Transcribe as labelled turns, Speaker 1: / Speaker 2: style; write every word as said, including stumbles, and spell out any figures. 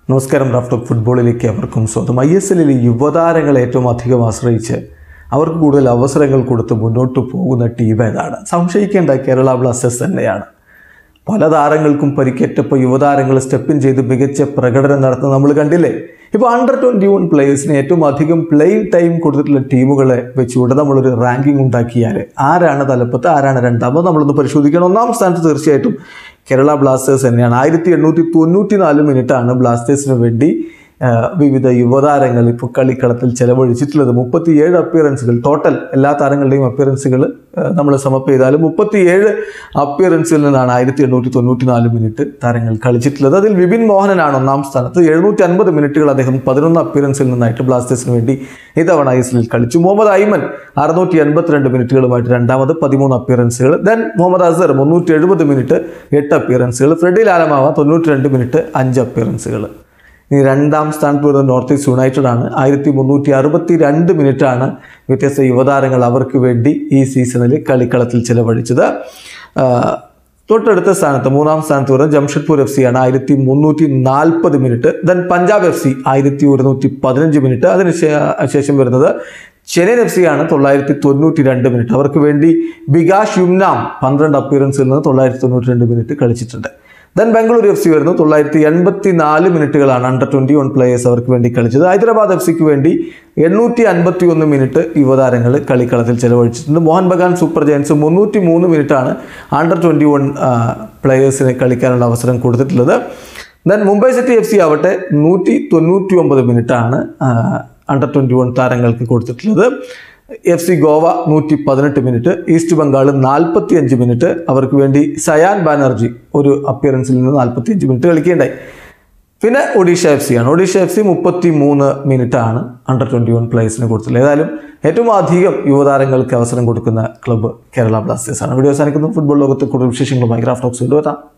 Speaker 1: നമസ്കാരം. Raf talk ഫുട്ബോളിലേക്ക് അവർക്കും സ്വന്തം. ഐ എസ് എല്ലിൽ യുവതാരങ്ങളെ ഏറ്റവും അധികം ആശ്രയിച്ച് അവർക്ക് കൂടുതൽ അവസരങ്ങൾ കൊടുത്ത് മുന്നോട്ട് പോകുന്ന ടീം ഏതാണ്? സംശയിക്കേണ്ട കേരള ബ്ലാസ്റ്റേഴ്സ് തന്നെയാണ്. പല താരങ്ങൾക്കും പരിക്കേറ്റപ്പോൾ യുവതാരങ്ങൾ സ്റ്റെപ്പിൻ ചെയ്ത് മികച്ച പ്രകടനം നടത്തുന്നത് നമ്മൾ കണ്ടില്ലേ. ഇപ്പോൾ അണ്ടർ ട്വൻറ്റി വൺ പ്ലേയേഴ്സിന് ഏറ്റവും അധികം പ്ലേയിങ് ടൈം കൊടുത്തിട്ടുള്ള ടീമുകളെ വെച്ചുകൊണ്ട് നമ്മളൊരു റാങ്കിങ് ഉണ്ടാക്കിയാൽ ആരാണ് തലപ്പത്ത്, ആരാണ് രണ്ടാമത് നമ്മളൊന്ന് പരിശോധിക്കണം. ഒന്നാം സ്ഥാനത്ത് തീർച്ചയായിട്ടും കേരള ബ്ലാസ്റ്റേഴ്സ് തന്നെയാണ്. ആയിരത്തി എണ്ണൂറ്റി തൊണ്ണൂറ്റി നാല് മിനിറ്റാണ് ബ്ലാസ്റ്റേഴ്സിന് വേണ്ടി വിവിധ യുവതാരങ്ങൾ ഇപ്പോൾ കളിക്കളത്തിൽ ചെലവഴിച്ചിട്ടുള്ളത്. മുപ്പത്തിയേഴ് അപ്പിയറൻസുകൾ ടോട്ടൽ എല്ലാ താരങ്ങളുടെയും അപ്പിയറൻസുകൾ നമ്മൾ സമപ്പ് ചെയ്താലും മുപ്പത്തിയേഴ് അപ്പിയറൻസിൽ നിന്നാണ് ആയിരത്തി എണ്ണൂറ്റി തൊണ്ണൂറ്റി നാല് മിനിറ്റ് താരങ്ങൾ കളിച്ചിട്ടുള്ളത്. അതിൽ വിപിൻ മോഹനനാണ് ഒന്നാം സ്ഥാനത്ത്. എഴുന്നൂറ്റി അൻപത് മിനിറ്റുകൾ അദ്ദേഹം പതിനൊന്ന് അപ്പിയറൻസിൽ നിന്നായിട്ട് ബ്ലാസ്റ്റേഴ്സിന് വേണ്ടി ഇത്തവണ ഐ എസ് എല്ലിൽ കളിച്ചു. മുഹമ്മദ് ഐമൻ അറുന്നൂറ്റി എൺപത്തിരണ്ട് മിനിറ്റുകളുമായിട്ട് രണ്ടാമത് പതിമൂന്ന് അപ്പിയറൻസുകൾ. ദെൻ മുഹമ്മദ് അസർ മുന്നൂറ്റി എഴുപത് മിനിറ്റ് എട്ട് അപ്പിയറൻസുകൾ. ഫ്രെഡി ലാലമാവ തൊണ്ണൂറ്റി രണ്ട് മിനിറ്റ് അഞ്ച് അപ്പിയറൻസുകൾ. ഇനി രണ്ടാം സ്ഥാനത്ത് വരുന്നത് നോർത്ത് ഈസ്റ്റ് യുണൈറ്റഡ് ആണ്. ആയിരത്തി മുന്നൂറ്റി അറുപത്തി രണ്ട് മിനിറ്റാണ് വ്യത്യസ്ത യുവതാരങ്ങൾ അവർക്ക് വേണ്ടി ഈ സീസണിൽ കളിക്കളത്തിൽ ചിലവഴിച്ചത്. തൊട്ടടുത്ത സ്ഥാനത്ത് മൂന്നാം സ്ഥാനത്ത് വരുന്നത് ജംഷഡ്പൂർ എഫ് സി ആണ്. ആയിരത്തി മുന്നൂറ്റി നാൽപ്പത് minute. Then Punjab F C ആയിരത്തി ഒരുന്നൂറ്റി പതിനഞ്ച് മിനിറ്റ്. അതിന് ശേഷം വരുന്നത് ചെന്നൈയിൻ എഫ് സി ആണ്. തൊള്ളായിരത്തി തൊണ്ണൂറ്റി രണ്ട് മിനിറ്റ്. അവർക്ക് വേണ്ടി ബികാഷ് യുംനാം പന്ത്രണ്ട് അപ്പിയറൻസിൽ നിന്ന് തൊള്ളായിരത്തി തൊണ്ണൂറ്റി രണ്ട് മിനിറ്റ് കളിച്ചിട്ടുണ്ട്. ദെൻ ബംഗളൂരു എഫ് സി വരുന്നു. തൊള്ളായിരത്തി എൺപത്തി നാല് മിനിറ്റുകളാണ് അണ്ടർ ട്വൻറ്റി വൺ പ്ലേയേഴ്സ് അവർക്ക് വേണ്ടി കളിച്ചത്. ഹൈദരാബാദ് എഫ് സിക്ക് വേണ്ടി എണ്ണൂറ്റി അൻപത്തി ഒന്ന് മിനിറ്റ് യുവതാരങ്ങൾ കളിക്കളത്തിൽ ചെലവഴിച്ചിട്ടുണ്ട്. മോഹൻ ബഗാൻ സൂപ്പർ ജയൻസ് മുന്നൂറ്റി മൂന്ന് മിനിറ്റാണ് അണ്ടർ ട്വൻറ്റി വൺ പ്ലേയേഴ്സിന് കളിക്കാനുള്ള അവസരം കൊടുത്തിട്ടുള്ളത്. Then Mumbai city F C ആവട്ടെ നൂറ്റി തൊണ്ണൂറ്റി ഒമ്പത് മിനിറ്റാണ് അണ്ടർ ട്വൻറ്റി വൺ താരങ്ങൾക്ക് കൊടുത്തിട്ടുള്ളത്. എഫ് സി ഗോവ നൂറ്റി പതിനെട്ട് മിനിറ്റ്. ഈസ്റ്റ് ബംഗാൾ നാൽപ്പത്തി അഞ്ച് മിനിറ്റ്. അവർക്ക് വേണ്ടി സയാൻ ബാനർജി ഒരു അപ്പിയറൻസിൽ നിന്ന് നാൽപ്പത്തി അഞ്ച് മിനിറ്റ് കളിക്കുകയുണ്ടായി. പിന്നെ ഒഡീഷ എഫ് സി ആണ്. ഒഡീഷ എഫ് സി മുപ്പത്തി മൂന്ന് മിനിറ്റാണ് അണ്ടർ ട്വൻറ്റി വൺ പ്ലേയേഴ്സിന് കൊടുത്തിട്ടുള്ളത്. ഏതായാലും ഏറ്റവും അധികം യുവതാരങ്ങൾക്ക് അവസരം കൊടുക്കുന്ന ക്ലബ്ബ് കേരള ബ്ലാസ്റ്റേഴ്സ് ആണ്. വീഡിയോ അവസാനിക്കുന്നു. ഫുട്ബോൾ ലോകത്ത് കൂടുതൽ വിശേഷങ്ങളുമായി റാഫ് ടോക്സ് കൊണ്ടുവരാം.